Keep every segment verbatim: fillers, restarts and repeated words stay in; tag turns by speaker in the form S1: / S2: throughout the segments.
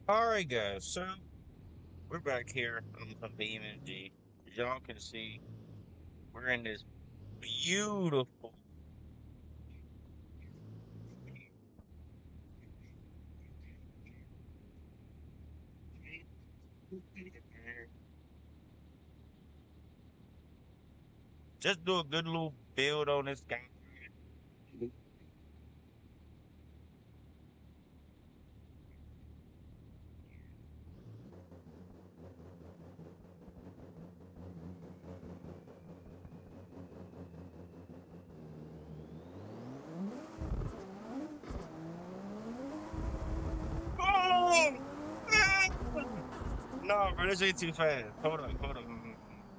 S1: Alright guys, so we're back here on the B M G. As y'all can see, we're in this beautiful just do a good little build on this guy. Oh! No, bro, this ain't too fast. Hold on, hold on.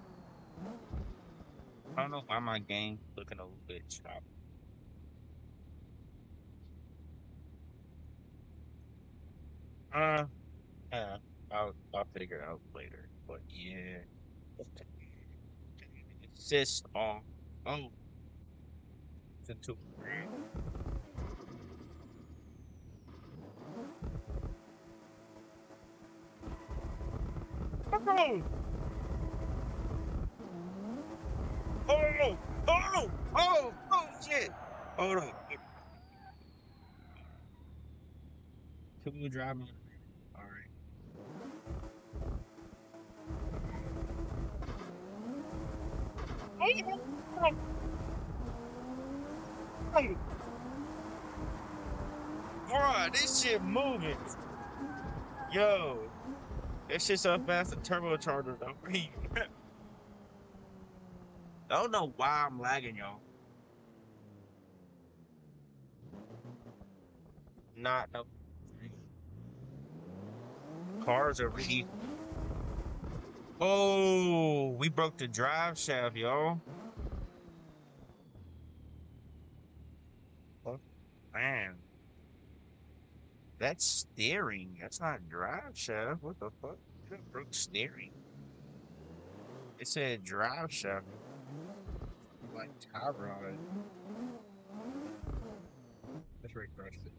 S1: I don't know why my game looking a little bit choppy. Uh, yeah, I'll I'll figure it out later. But yeah, insist on oh, it's into oh, oh, oh, oh, oh, shit. Hold on. Two drive motor. All right. Bro, this shit moving. Yo, this shit's so fast. The turbocharger though. I don't know why I'm lagging, y'all. Not no cars are really. Oh, we broke the drive shaft, y'all. Oh, man, that's steering. That's not drive shaft. What the fuck? You broke steering. It said drive shaft. Like tie rod. That's where it crushed it.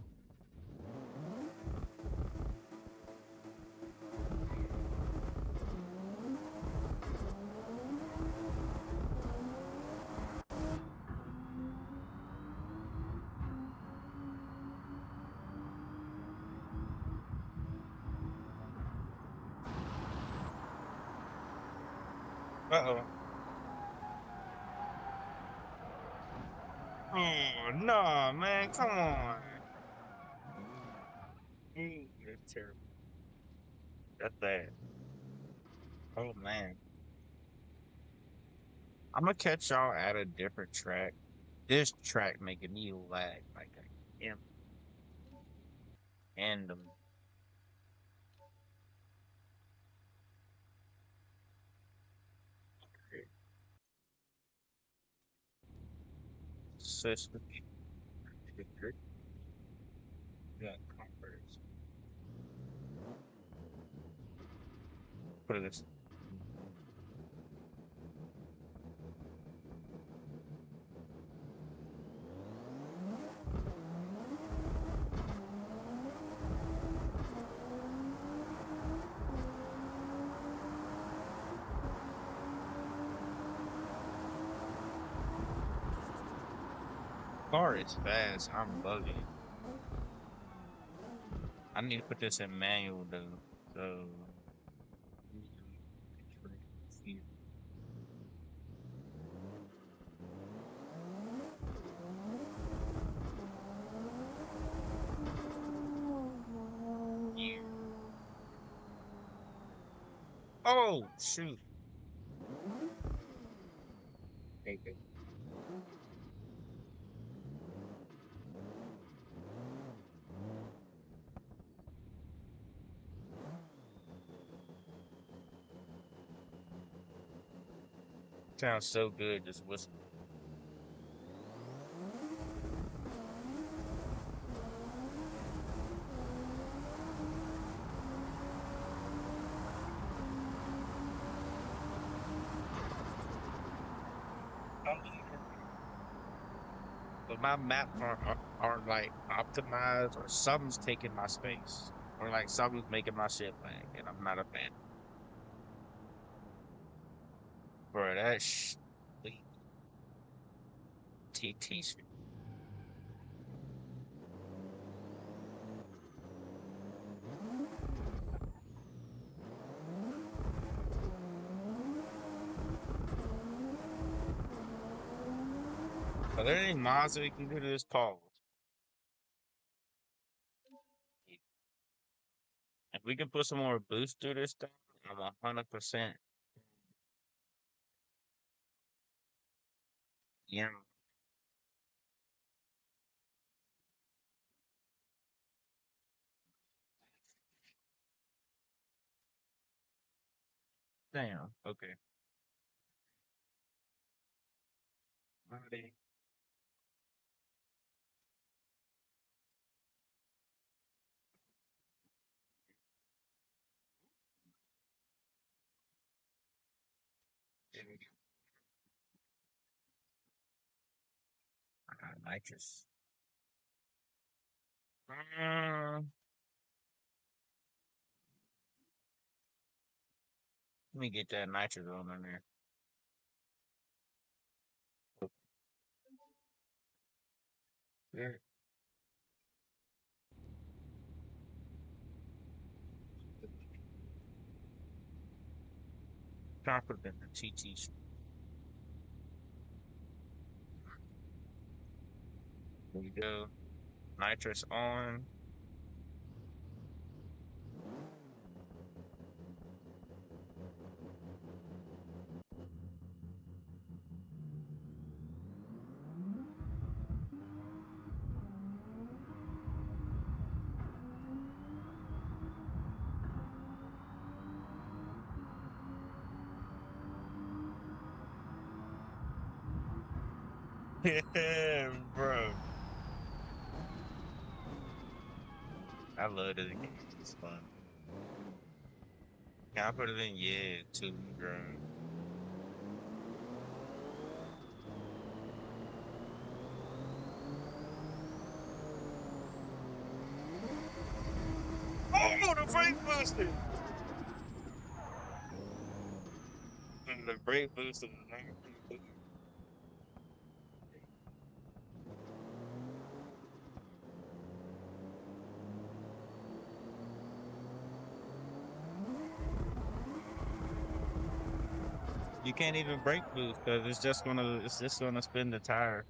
S1: Uh oh. Oh no, man! Come on. Mm, that's terrible. That's bad. Oh man. I'm gonna catch y'all at a different track. This track making me lag like I am and um sister. Yeah, comforters. Put this car is fast. I'm bugging. I need to put this in manual though. So oh shoot. Okay. Sounds so good just whistling. But my map are, are, are like optimized or something's taking my space. Or like something's making my shit lag, and I'm not a fan. Bro, that sh T T. Are there any mods that we can do to this pause? If we can put some more boost through this thing, I'm a hundred percent. Yeah, damn. Okay. Alrighty. There we go. I got nitrous. Mm, let me get that nitrous on in there. Yeah. Trying to put it in the T T. There we go. Nitrous on. Yeah, bro. I love this game. It's fun. Can I put it in? Yeah, two drone. Oh, the brake booster! And the brake booster. You can't even brake boost because it's just gonna it's just gonna spin the tire.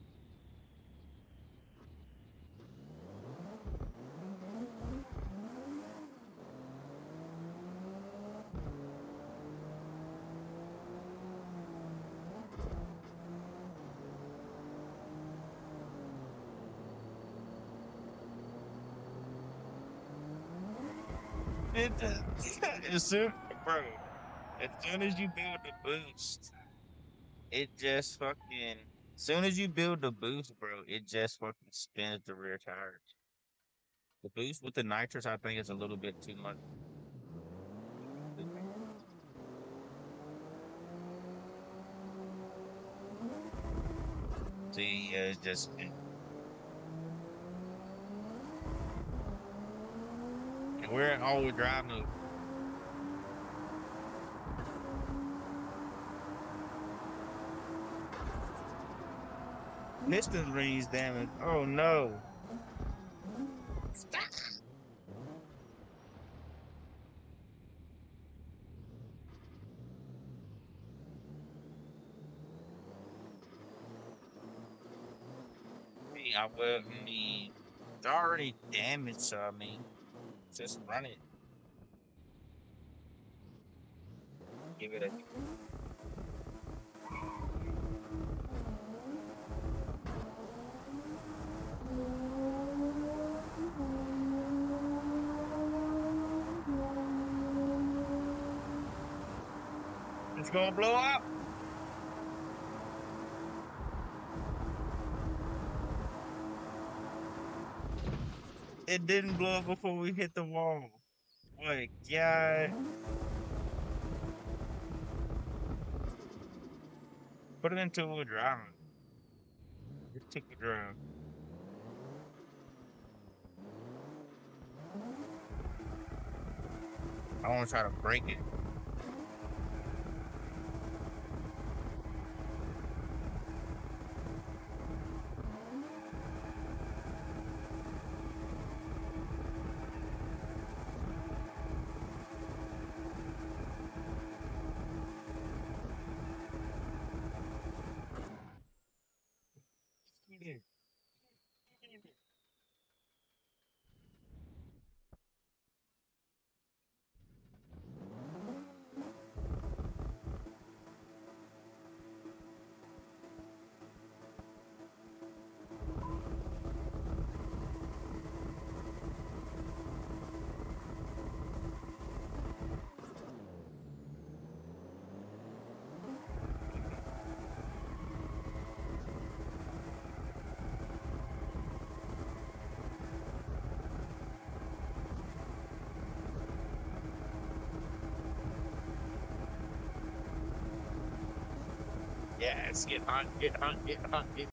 S1: It just, as soon, bro, as soon as you build the boost, it just fucking. As soon as you build the boost, bro, it just fucking spins the rear tires. The boost with the nitrous, I think, is a little bit too much. See, uh, it's just and we're in all-wheel drive mode. Piston rings damage. Oh no! I will. I mean, it's already damaged, so I mean, just run it. Give it a. It's gonna blow up. It didn't blow up before we hit the wall. Like, yeah. Put it into a drive. Just took the drive. I want to try to break it. Yes, get hot, get hot, get hot, get